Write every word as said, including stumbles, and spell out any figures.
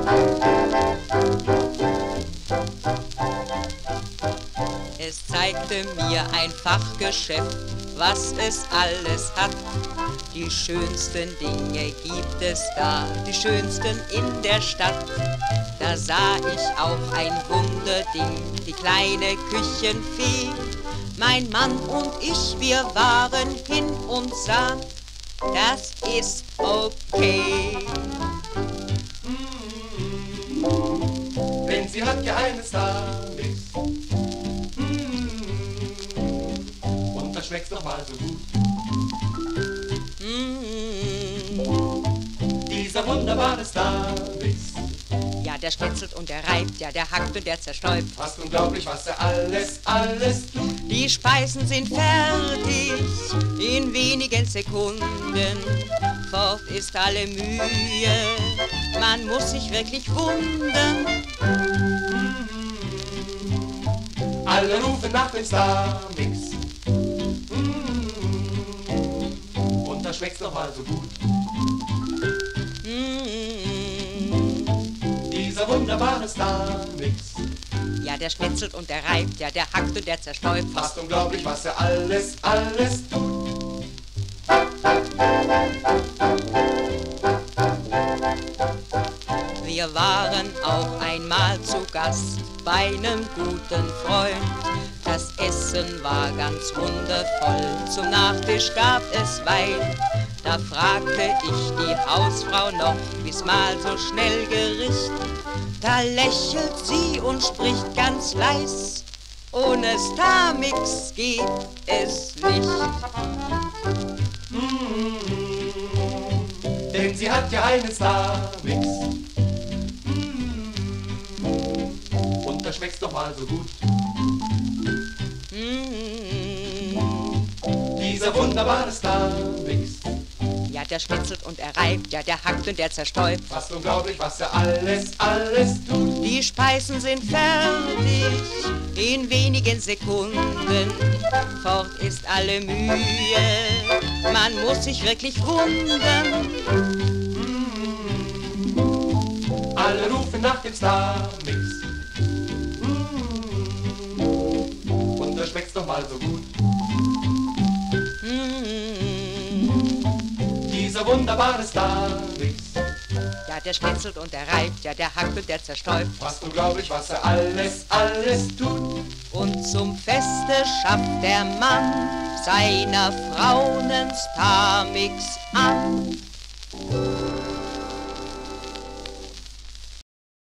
Es zeigte mir ein Fachgeschäft, was es alles hat. Die schönsten Dinge gibt es da, die schönsten in der Stadt. Da sah ich auch ein Wunderding, die kleine Küchenfee. Mein Mann und ich, wir waren hin und sahen, das ist okay. Mm, denn sie hat Geheimnis da nix. Mm, und das schmeckt's doch mal so gut. Mm. Dieser wunderbare Starmix. Ja, der schnetzelt und der reibt, ja, der hackt und der zerstäubt. Fast unglaublich, was er alles, alles tut. Die Speisen sind fertig in wenigen Sekunden. Fort ist alle Mühe, man muss sich wirklich wundern. Mm, alle rufen nach dem Starmix. Mm, und das schmeckt's doch mal so gut. Dieser wunderbare Starmix. Ja, der schnetzelt und der reibt, ja, der hackt und der zerstäubt. Fast unglaublich, was er alles, alles tut. Wir waren auch einmal zu Gast bei einem guten Freund. Das Essen war ganz wundervoll, zum Nachtisch gab es Wein. Da fragte ich die Hausfrau noch, wie's-mal so schnell Gericht. Da lächelt sie und spricht ganz leis, ohne Starmix geht es nicht. Mm, denn sie hat ja einen Starmix. Mm, und das schmeckt's doch mal so gut. Mm. Dieser wunderbare Starmix. Ja, der schnetzelt und er reibt, ja, der hackt und der zerstäubt. Fast unglaublich, was er alles, alles tut. Die Speisen sind fertig in wenigen Sekunden. Fort ist alle Mühe, man muss sich wirklich wundern. Mm, alle rufen nach dem Starmix. Mm, und das schmeckt's doch mal so gut. Dieser wunderbare Starmix. Ja, der schnetzelt und der reibt, ja, der hackt und der zerstäubt. Fast unglaublich, was er alles, alles tut. Und zum Feste schafft der Mann seiner Frau nen Starmix an.